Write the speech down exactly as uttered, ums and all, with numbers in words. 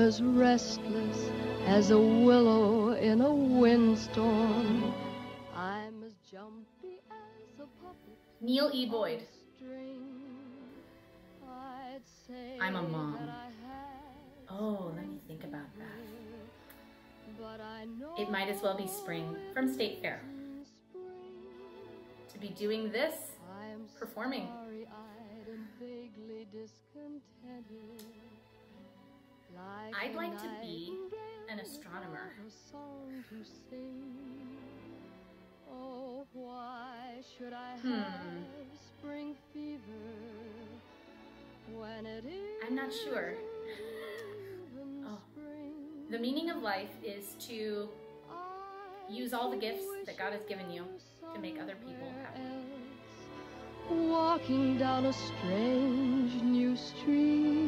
as restless as a willow in a windstorm. I'm as jumpy as a puppet. Neil E. Boyd. I'm a mom. Oh, let me think about that. It might as well be spring from State Fair. To be doing this, performing. I'd like to be an astronomer. Hmm. I'm not sure. Oh. The meaning of life is to use all the gifts that God has given you to make other people happy. Walking down a strange new street.